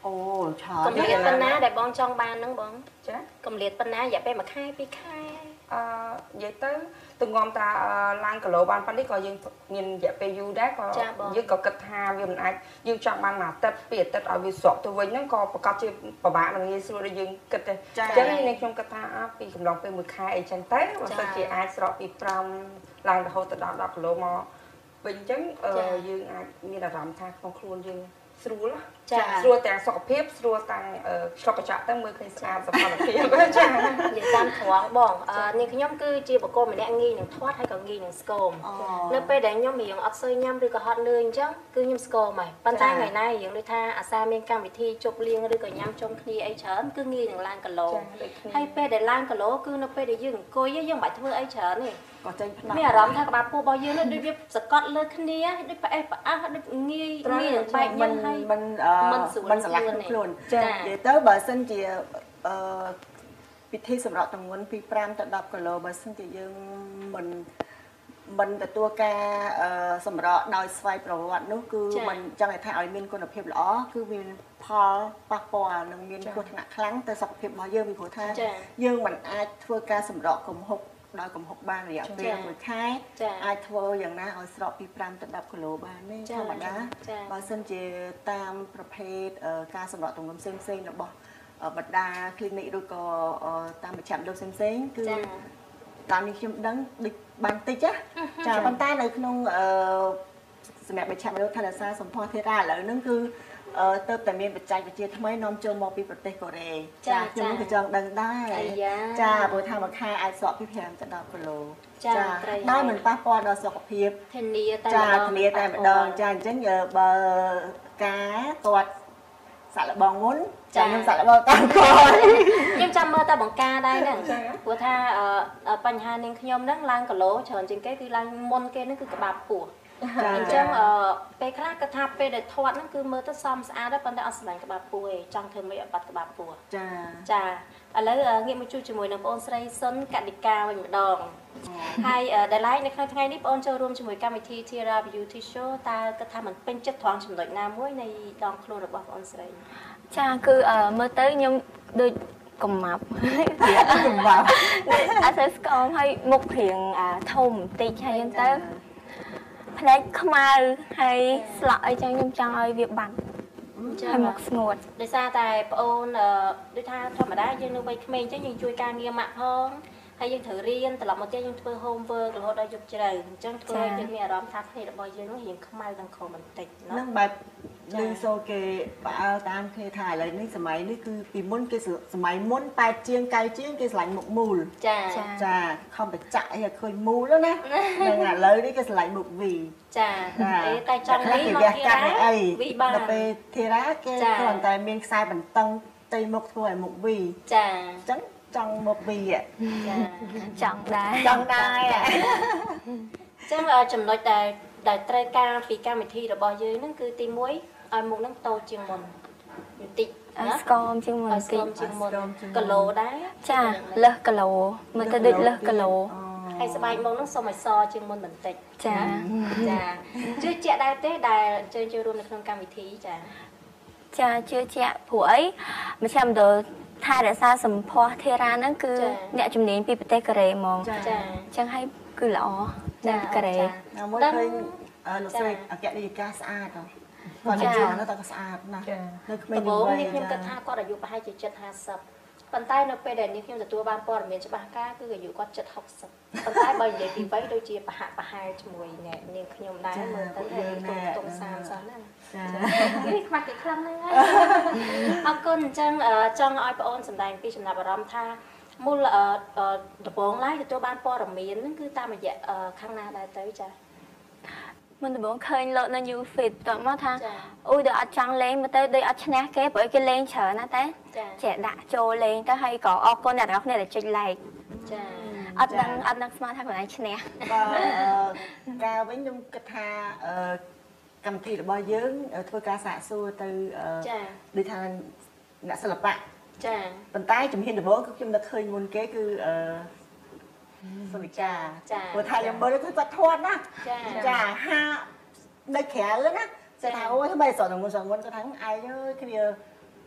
អូឆាកំលៀតប៉ុណ្ណាដែលបងចង់បានហ្នឹងបងចាកំលៀតប៉ុណ្ណារយៈពេលមួយខែពីរខែអឺនិយាយទៅទងំតាឡើងគីឡូបានប៉ុណ្នេះក៏យើងមានរយៈពេលយូរដែរក៏យើងក៏គិតថាវាមិនអាចយើងចង់បានមួយអាទិត្យពីរអាទិត្យឲ្យវាស្រកទៅវិញហ្នឹងក៏ប្រកាសជាពិបាកនឹងងាយស្រួលដូចយើងគិតដែរអញ្ចឹងនេះខ្ញុំគិតថាពីកំឡុងពេលមួយខែអីចឹងទៅបើសិនជាអាចស្រកពីប្រាំឡើងរហូតទៅដល់ដប់គីឡូមកវិញអញ្ចឹងយើងអាចមានអារម្មណ៍ថាក្នុងខ្លួនយើងស្រួលចាស្រួលទាំងសុខភាពស្រួលទាំងឆ្លុះកញ្ចក់ទៅមើលឃើញស្អាតសុខភាពចានិយាយតាមត្រង់បងនេះខ្ញុំគឺជាបកគោម្នាក់ងាយនឹងធាត់ហើយក៏ងាយនឹងស្គមនៅពេលដែលខ្ញុំរៀងអត់សូវញ៉ាំឬក៏ហត់នឿយអញ្ចឹងគឺខ្ញុំស្គមហើយប៉ុន្តែថ្ងៃណាយើងដូចថាអាសាមានកម្មវិធីជប់លៀងឬក៏ញ៉ាំជុំគ្នាអីច្រើនគឺងាយនឹងឡើងគីឡូហើយពេលដែលឡើងគីឡូគឺនៅពេលដែលយើងអង្គុយយើងមិនបាច់ធ្វើអីច្រើនទេក៏ចេញផ្នែកមានអារម្មណ៍ថាក្បាលពោះរបស់យើងដូចវាសកត់លើគ្នាដូចផ្អេសផ្អាសដូចងាយងាយនឹងបែកញ៉ាំហើយមិនមិនស្រឡះខ្លួនចានិយាយទៅបើសិនជាអឺពិធីសម្រាប់ទម្ងន់ពីfiveទៅtenគីឡូបើសិនជាយើងមិនមិនទទួលការសម្រកដោយស្វ័យប្រវត្តិនោះគឺមិនចង់ឲ្យថាឲ្យមានគុណភាពល្អគឺមានផលប៉ះពាល់និងមានគ្រោះថ្នាក់ខ្លាំងទៅសុខភាពរបស់យើងពីព្រោះថាយើងមិនអាចធ្វើការសម្រកកំហុកដោយកំហុកបានរយៈពេលមួយខែអាចធ្វើយ៉ាងណាឲ្យស្រកពីfiveទៅtenគីឡូបានទេធម្មតាបើសិនជាតាមប្រភេទការសម្រកទម្ងន់ផ្សេងៗរបស់បណ្ដា clinic ឬក៏តាមមជ្ឈមណ្ឌលផ្សេងៗគឺតាមនេះខ្ញុំដឹងដូចបានតិចចាប៉ុន្តែនៅក្នុងសម្រាប់មជ្ឈមណ្ឌលថែរក្សាសម្ផស្សធារាឥឡូវហ្នឹងគឺទៅតែមានបច្ចេកវិទ្យាថ្មីនាំចូលមកពីប្រទេសកូរ៉េចាខ្ញុំក៏ចង់ដឹងដែរចាព្រោះថាមួយខែអាចស្រកពីfiveទៅtenគីឡូចាដោយមិនប៉ះពាល់ដល់សុខភាពធានាតែចាធានាតែម្ដងចាអញ្ចឹងបើការគាត់សាក់លបងមុនចាខ្ញុំសាក់លបងតាមគាត់ខ្ញុំចាំមើលតែបង្ការដែរហ្នឹងព្រោះថាបញ្ហានាងខ្ញុំហ្នឹងឡើងគីឡូច្រើនជាងគេគឺឡើងមុនគេហ្នឹងគឺក្បាលពោះអញ្ចឹងពេលខ្លះគាត់ថាពេលដែលធាត់ហ្នឹងគឺមើលទៅសមស្អាតដែរប៉ុន្តែអត់ស្លាញ់ក្បាលពោះទេចង់ធ្វើមិនឲ្យបាត់ក្បាលពោះចាចាឥឡូវងាកមកជួបជាមួយនឹងបងអូនស្រីសុនកតិកាវិញម្ដងហើយដែលឡែកនៅក្នុងថ្ងៃនេះបងអូនចូលរួមជាមួយកម្មវិធី Tiara Beauty Show តើគាត់ថាមិនពេញចិត្តត្រង់ចំណុចណាមួយនៃដងខ្លួនរបស់បងអូនស្រីចាគឺមើលទៅខ្ញុំដូចកំមាប់កំមាប់អត់ទៅស្គមហើយមុខរៀងធំបន្តិចហើយហ្នឹងទៅផ្នែកខ្មៅហើយស្លក់អីចឹងខ្ញុំចង់ឲ្យវាបាត់ហើយមកស្ងួតដោយសារតែប្អូនដូចថាធម្មតាយើងនៅវ័យក្មេងចឹងយើងជួយការងារម៉ាក់ផងហើយយើងត្រូវរៀនត្រឡប់មកទៀតយើងធ្វើ homework រហូតដល់យប់ជ្រៅអញ្ចឹងធ្វើឲ្យយើងមានអារម្មណ៍ថាភ្នែករបស់យើងនឹងរៀងខ្មៅទាំងខំបន្តិចណាហ្នឹងបែបឮសូរគេផ្អើលតាមគ្នាថាឥឡូវនេះសម័យនេះគឺពីមុនគេសម័យមុនប៉ែតជាងកៅជាងគេស្រឡាញ់មុខមូលចាចាខំបច្ចៈអីឲ្យឃើញមូលណាហ្នឹងឥឡូវនេះគេស្រឡាញ់មុខវីចាតែចង់នេះមកធារាវីបានដល់ពេលធារាគេគ្រាន់តែមានខ្សែបន្តឹងទីមុខធ្វើឲ្យមុខវីចាអញ្ចឹងចង់មុខវីចង់ដែរចង់ដែរអញ្ចឹងចំណុចដែលដែលត្រូវការពីកម្មវិធីរបស់យើងហ្នឹងគឺទីមួយឲ្យមុខហ្នឹងតូចជាងមុនបន្តិចណាស្គមជាងមុនបន្តិចជាងមុនគីឡូដែរចាលើសគីឡូមើលទៅដូចលើសគីឡូហើយស្បែកមុខហ្នឹងសូមឲ្យសជាងមុនបន្តិចចាចាជឿជាក់ដែរទេដែលអញ្ជើញចូលរួមនៅក្នុងកម្មវិធីចាចាជឿជាក់ព្រោះអីមជ្ឈមណ្ឌលថែរក្សាសម្ផស្សធារាហ្នឹងគឺអ្នកជំនាញពីប្រទេសកូរ៉េហ្មងចាអញ្ចឹងហើយគឺល្អនៅកូរ៉េមួយឃើញលោកស្រីអគ្គនាយិកាស្អាតហ៎គាត់និយាយនៅតែស្អាតណាស់នៅក្មេងៗនេះខ្ញុំគិតថាគាត់អាយុប្រហែលជាជិតห้าสิบប៉ុន្តែនៅពេលដែលនេះខ្ញុំទទួលបានព័ត៌មានច្បាស់ការគឺអាយុគាត់ជិតหกสิบប៉ុន្តែបើនិយាយពីវ័យដូចជាប្រហាក់ប្រហែលជាមួយអ្នកនាងខ្ញុំដែរមើលទៅហើយទុំសាមសោះណាចានេះខ្វះគេខ្លាំងហ្នឹងអរគុណអញ្ចឹងចង់ឲ្យបងអូនសម្ដែងពីចំណាប់អារម្មណ៍ថាមូលដំបងឡើយទទួលបានព័ត៌មានហ្នឹងគឺតាមរយៈខាងណាដែរទៅចាមុនដំបូងឃើញលោកនៅ New Fit តើមកថាអូយដល់អត់ចង់លេងមកទៅដូចអត់ឈ្នះគេព្រោះគេលេងច្រើនណាតែចេះដាក់ចូលលេងទៅហើយក៏អរគុណអ្នកទាំងអស់គ្នាដែលចុច like ចាអត់ដឹងអត់ដឹងស្មានថាខ្លួនឯងឈ្នះបើការវិញខ្ញុំគិតថាកម្មវិធីរបស់យើងធ្វើការសាកសួរទៅដូចថាអ្នកសិល្បៈចាប៉ុន្តែជំហានដំបូងគឺខ្ញុំនឹកឃើញមុនគេគឺអឺសុនិកាព្រោះថាខ្ញុំមើលគឺគាត់ធាត់ណាចាហានៅក្រៅណាចេះថាអូយធ្វើម៉េចសតងុនសងុនគាត់ថាឯងអើយគ្នា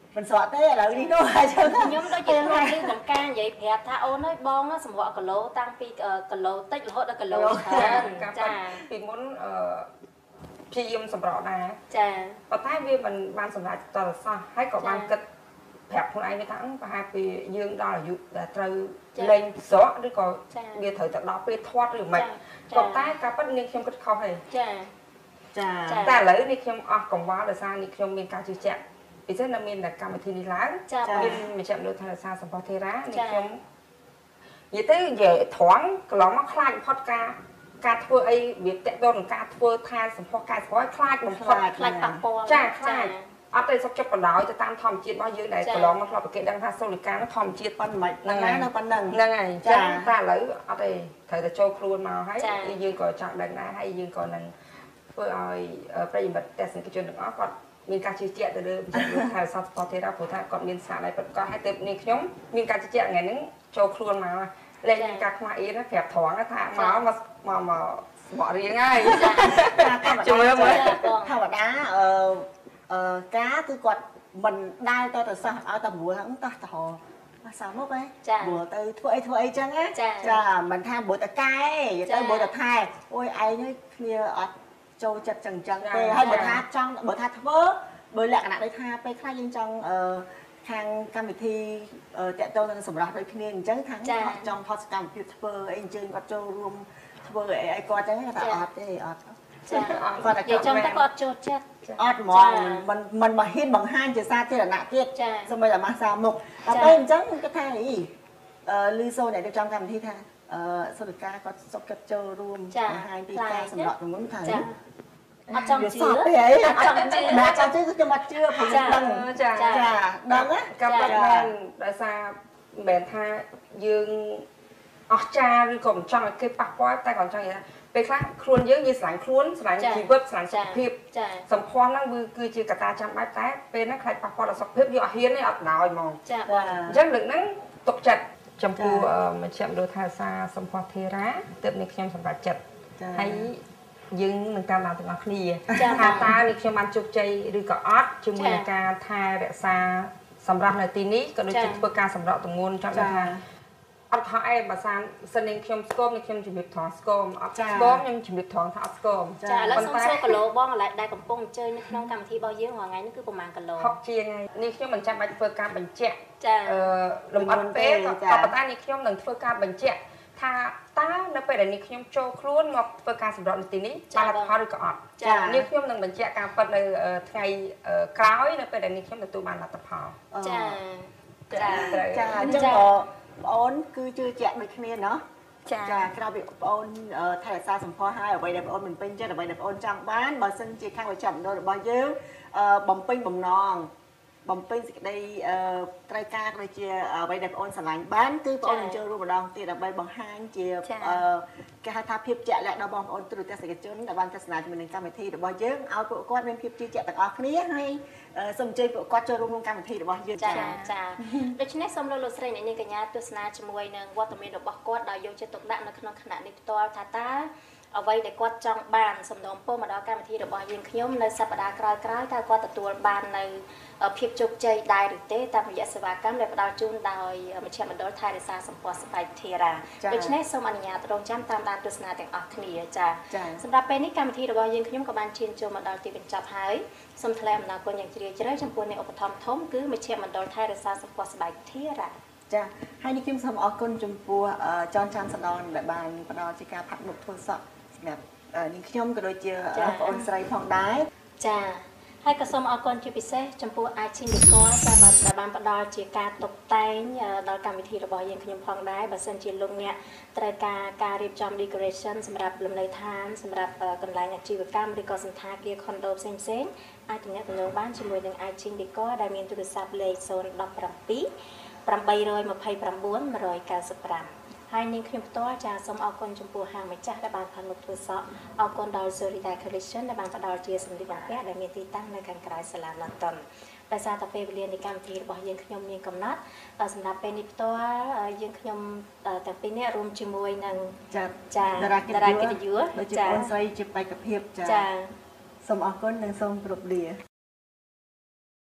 មិនស្រក់ទេឥឡូវនេះនោះអញ្ចឹងខ្ញុំដូចជាធ្លាប់ឮបង្ការនិយាយប្រាប់ថាអូនអើយបងសម្រក់គីឡូតាំងពីគីឡូតិចរហូតដល់គីឡូច្រើនចាពីមុនអឺព្យាយាមសម្រក់ដែរចាប៉ុន្តែវាមិនបានសម្រេចតរសោះហើយក៏បានគិតប្រាប់ខ្លួនឯងវាថាប្រហែលពីយើងដល់អាយុដែលត្រូវលេងស្រក់ឬក៏វាត្រូវទៅដល់ពេលធាត់ឬមិនប៉ុន្តែការពិតនាងខ្ញុំគិតខុសហើយចាចាតែឥឡូវនេះខ្ញុំអស់កង្វល់ដោយសារនេះខ្ញុំមានការជឿជាក់ពិសេសនៅមានកម្មវិធីនេះឡើងមានមជ្ឈមណ្ឌលថែរក្សាសម្ផស្សធេរានេះខ្ញុំនិយាយទៅនិយាយត្រង់កន្លងមកខ្លាចបំផុតការការធ្វើអីវាតេតទៅនឹងការធ្វើថែសម្ផស្សកាយសម្ផស្សខ្លាចបំផុតខ្លាចប៉ះពាល់ចាខ្លាចអត់ទេសុខចិត្តបដ ாய் ទៅតាមធម្មជាតិរបស់យើងដែលកន្លងមកធ្លាប់ប្រកេតដឹងថាសូលីកានោះធម្មជាតិប៉ុណ្ណឹងហ្នឹងហើយនៅប៉ុណ្ណឹងហ្នឹងហើយចាតែឥឡូវអត់ទេត្រូវតែចូលខ្លួនមកហើយយើងក៏ចង់ដឹងដែរហើយយើងក៏នឹងធ្វើឲ្យប្រិយមិត្តទស្សនិកជនទាំងអស់គាត់មានការជឿជាក់ទៅលើវិជ្ជាជីវៈថែរក្សាសម្ផស្សធេរាព្រោះថាគាត់មានស្នាដៃពិតប្រាកដហើយទៅនេះខ្ញុំមានការជឿជាក់ថ្ងៃហ្នឹងចូលខ្លួនមកលេងការខ្មាស់អៀនប្រាប់ត្រង់ថាមកមកមកបករៀងហើយជួយមើលធម្មតាអឺអឺការគឺគាត់មិនដើរទៅទៅសោះឲ្យតែព្រោះហ្នឹងតោះតោះភាសាមកហ៎ព្រោះទៅធ្វើអីធ្វើអីចឹងណាចាមិនថាព្រោះតែកែទៅព្រោះតែថែអូយឯងនេះគ្នាអត់ចូលចិត្តចឹងចឹងទេហើយបើថាចង់បើថាធ្វើបើលក្ខណៈដូចថាពេលខ្លះយើងចង់អឺខាងកម្មវិធីតកតទៅនឹងសម្រាប់ដូចគ្នាអញ្ចឹងខាងចង់ថតសកម្មភាពធ្វើអីអញ្ជើញគាត់ចូលរួមធ្វើអីឲ្យគាត់ចឹងថាអត់ទេអត់ចាគាត់តែចង់តែគាត់ចូលចិត្តអត់ហ្មងមិនមិនមកហ៊ានបង្ហាញជាសាធារណៈទៀតសូម្បីតែម៉ាសាមុខតែពេលអញ្ចឹងគាត់ថាអីអឺលឺសូនអ្នករៀបចំកម្មវិធីថាអឺសុខការគាត់សុខចិត្តចូលរួមបង្ហាញពីការសម្រាប់ជំនុំថាអត់ចង់ជឿអត់ចង់ជឿមិនចង់ជឿគឺខ្ញុំអត់ជឿព្រោះដឹងចាចាដឹងណាកម្មវិធីមែនដោយសារមិនមែនថាយើងអស់ចាឬក៏មិនចង់ឲ្យគេប៉ះពាល់តែគាត់ចង់និយាយថាពេលខ្លះខ្លួនយើងយើងស្រឡាញ់ខ្លួនស្រឡាញ់ជីវិតស្រឡាញ់សុខភាពសម្ផស្សហ្នឹងវាគឺជាកត្តាចាំបាច់តែពេលហ្នឹងខ្លាចប៉ះពាល់ដល់សុខភាពយើងអត់ហ៊ានទេអត់បណ្ដោយហ្មងចាបាទអញ្ចឹងលើកហ្នឹងទុកចិត្តចំពោះមជ្ឈមណ្ឌលថែរក្សាសម្ផស្សធេរាទើបនេះខ្ញុំសម្រេចចិត្តហើយយើងនឹងតាមដានទាំងអស់គ្នាថាតើនេះខ្ញុំបានជោគជ័យឬក៏អត់ជាមួយនឹងការថែរក្សាសម្រាប់នៅទីនេះក៏ដូចជាធ្វើការសម្រក់ទម្ងន់ចង់ថាអត់ថាអីបើសានសិននឹងខ្ញុំស្គមនឹងខ្ញុំជំរាបត្រង់ស្គមអត់ស្គមខ្ញុំជំរាបត្រង់ថាអត់ស្គមចាឥឡូវសូមសួរគីឡូបងឥឡូវដែលកំពុងអញ្ជើញនៅក្នុងកម្មវិធីរបស់យើងរាល់ថ្ងៃនេះគឺប្រហែលគីឡូហុកជាងហើយនេះខ្ញុំមិនចាំបាច់ធ្វើការបញ្ជាក់ចាអឺលំអិតពេលក៏ប៉ុន្តែនេះខ្ញុំនឹងធ្វើការបញ្ជាក់ថាតើនៅពេលដែលនេះខ្ញុំចូលខ្លួនមកធ្វើការសម្រាប់នៅទីនេះបានលទ្ធផលឬក៏អត់នេះខ្ញុំនឹងបញ្ជាក់ការពិតនៅថ្ងៃក្រោយនៅពេលដែលនេះខ្ញុំទទួលបានលទ្ធផលចាចាចាអញ្ចឹងបងអូនគឺជឿជាក់ដូចគ្នាเนาะចាក្រៅពីបងអូនថែរក្សាសម្ផស្សហើយអ្វីដែលបងអូនមិនពេញចិត្តអ្វីដែលបងអូនចង់បានបើសិនជាខាងវិជ្ជាមណ្ឌលរបស់យើងបំពេញបំណងបំពេញសេចក្តីត្រូវការដូចជាអ្វីដែលបងអូនស្រឡាញ់បានគឺបងអូននឹងចូលរួមម្ដងទៀតដើម្បីបង្ហាញជាគេហៅថាភាពជាក់លាក់ដល់បងប្អូនទូរទស្សនិកជនដែលបានទស្សនាជាមួយនឹងកម្មវិធីរបស់យើងឲ្យពួកគាត់មានភាពជឿជាក់ទាំងអស់គ្នាហើយសូមអញ្ជើញពួកគាត់ចូលរួមក្នុងកម្មវិធីរបស់យើងចាចាដូច្នេះសូមលោកលោកស្រីអ្នកនាងកញ្ញាទស្សនាជាមួយនឹងវត្តមានរបស់គាត់ដោយយកចិត្តទុកដាក់នៅក្នុងគណៈនេះផ្ទាល់ថាតើអ្វីដែលគាត់ចង់បានសំណូមពរមកដល់កម្មវិធីរបស់យើងខ្ញុំនៅសប្តាហ៍ក្រោយៗតើគាត់ទទួលបាននៅភាពជោគជ័យដែរឬទេតាមរយៈសេវាកម្មដែលផ្ដល់ជូនដោយមជ្ឈមណ្ឌលថែរក្សាសម្ផស្សស្បែកធេរាដូច្នេះសូមអនុញ្ញាតរងចាំតាមដានទស្សនាទាំងអស់គ្នាចាសម្រាប់ពេលនេះកម្មវិធីរបស់យើងខ្ញុំក៏បានឈានចូលមកដល់ទីបញ្ចប់ហើយសូមថ្លែងអំណរគុណយ៉ាងជ្រាលជ្រៅចំពោះអ្នកឧបត្ថម្ភធំគឺមជ្ឈមណ្ឌលថែរក្សាសម្ផស្សស្បែកធេរាចាហើយនេះខ្ញុំសូមអរគុណចំពោះចនចាន់សដនដែលបានផ្ដល់ជាការផាត់មុខធ្វើសក់សម្រាប់នាងខ្ញុំក៏ដូចជាបងប្អូនស្រីផងដែរចាហើយក៏សូមអរគុណជាពិសេសចំពោះអាចឈិនឌីកលចាបាទដែលបានផ្ដល់ជាការតុបតែងដល់កម្មវិធីរបស់យើងខ្ញុំផងដែរបើសិនជាលោកអ្នកត្រូវការការរៀបចំ decoration សម្រាប់លំនៅឋានសម្រាប់កន្លែងអាជីវកម្មឬក៏សន្តាគារ condo ផ្សេងផ្សេងអាចទំនាក់ទំនងបានជាមួយនឹងអាចឈិនឌីកលដែលមានទូរស័ព្ទលេខศูนย์ หนึ่ง เจ็ด แปด แปด เก้า เก้า ห้า ហើយនាងខ្ញុំផ្ទាល់ចាសូមអរគុណចំពោះហាងម្ចាស់ដែលបានផលិតធ្វើសក់អរគុណដល់ Sorita Collection ដែលបានផ្ដល់ជាសម្លៀកបំពាក់ដែលមានទីតាំងនៅខាងក្រៅសាលា Norton ដោយសារតែពេលវេលានៃកម្មវិធីរបស់យើងខ្ញុំមានកំណត់សម្រាប់ពេលនេះផ្ទាល់យើងខ្ញុំទាំងពីរនាក់រួមជាមួយនឹងចាចាតារាកិត្តិយសដូចជាបងស្រីជាបេក្ខភាពចាសូមអរគុណនិងសូមគោរពលា